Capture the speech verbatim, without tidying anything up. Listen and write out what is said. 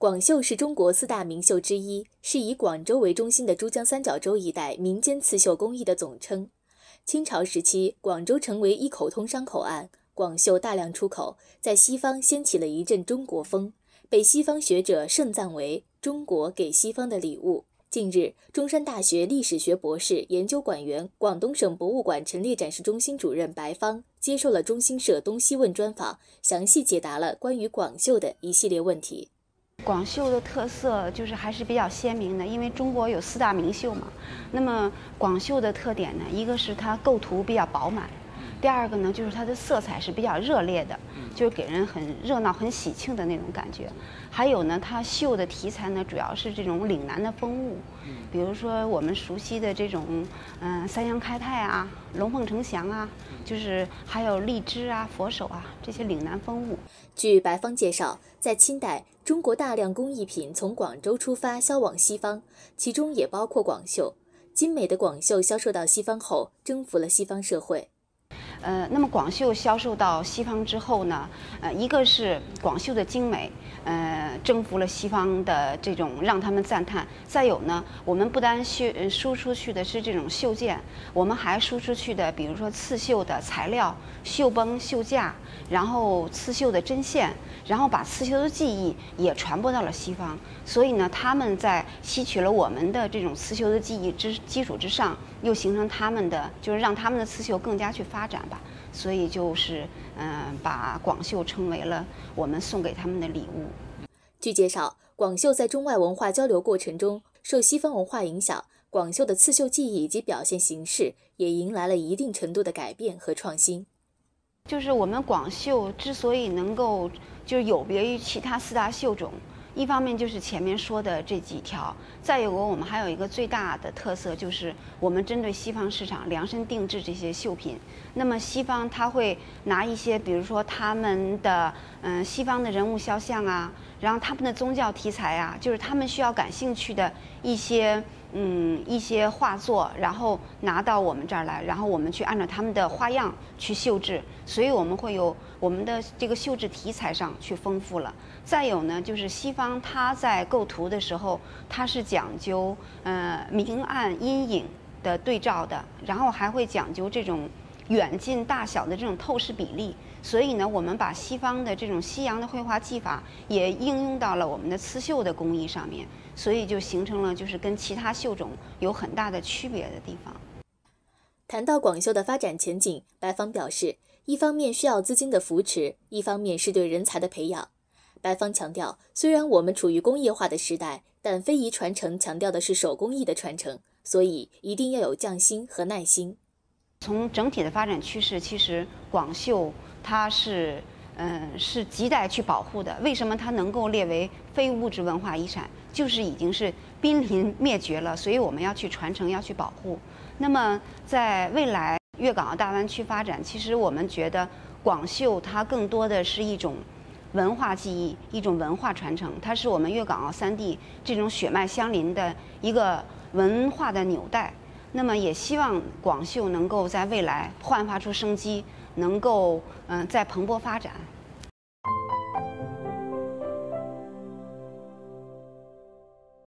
广绣是中国四大名绣之一，是以广州为中心的珠江三角洲一带民间刺绣工艺的总称。清朝时期，广州成为一口通商口岸，广绣大量出口，在西方掀起了一阵中国风，被西方学者盛赞为中国给西方的礼物。近日，中山大学历史学博士、研究馆员、广东省博物馆陈列展示中心主任白芳接受了中新社东西问专访，详细解答了关于广绣的一系列问题。 广绣的特色就是还是比较鲜明的，因为中国有四大名绣嘛。那么广绣的特点呢，一个是它构图比较饱满，第二个呢就是它的色彩是比较热烈的，就是给人很热闹、很喜庆的那种感觉。还有呢，它绣的题材呢主要是这种岭南的风物，比如说我们熟悉的这种嗯、呃、三阳开泰啊、龙凤呈祥啊，就是还有荔枝啊、佛手啊这些岭南风物。 据白芳介绍，在清代，中国大量工艺品从广州出发销往西方，其中也包括广绣。精美的广绣销售到西方后，征服了西方社会。 呃，那么广绣销售到西方之后呢，呃，一个是广绣的精美，呃，征服了西方的这种让他们赞叹。再有呢，我们不单绣输出去的是这种绣件，我们还输出去的，比如说刺绣的材料、绣绷、绣架，然后刺绣的针线，然后把刺绣的技艺也传播到了西方。所以呢，他们在吸取了我们的这种刺绣的技艺之基础之上，又形成他们的，就是让他们的刺绣更加去发展吧。所以就是，嗯、呃，把广绣称为了我们送给他们的礼物。 据介绍，广绣在中外文化交流过程中受西方文化影响，广绣的刺绣技艺以及表现形式也迎来了一定程度的改变和创新。 就是我们广绣之所以能够就是有别于其他四大绣种，一方面就是前面说的这几条，再有个我们还有一个最大的特色，就是我们针对西方市场量身定制这些绣品。那么西方他会拿一些，比如说他们的嗯、呃、西方的人物肖像啊，然后他们的宗教题材啊，就是他们需要感兴趣的一些嗯一些画作，然后拿到我们这儿来，然后我们去按照他们的花样去绣制，所以我们会有我们的这个绣制题材上去丰富了。再有呢，就是西方它在构图的时候，它是讲究呃明暗阴影的对照的，然后还会讲究这种远近大小的这种透视比例。所以呢，我们把西方的这种西洋的绘画技法也应用到了我们的刺绣的工艺上面，所以就形成了就是跟其他绣种有很大的区别的地方。 谈到广绣的发展前景，白芳表示，一方面需要资金的扶持，一方面是对人才的培养。白芳强调，虽然我们处于工业化的时代，但非遗传承强调的是手工艺的传承，所以一定要有匠心和耐心。 从整体的发展趋势，其实广绣它是嗯、呃、是亟待去保护的。为什么它能够列为非物质文化遗产？就是已经是濒临灭绝了，所以我们要去传承，要去保护。那么在未来粤港澳大湾区发展，其实我们觉得广绣它更多的是一种文化记忆，一种文化传承，它是我们粤港澳三地这种血脉相邻的一个文化的纽带。那么也希望广绣能够在未来焕发出生机，能够嗯、呃、再蓬勃发展。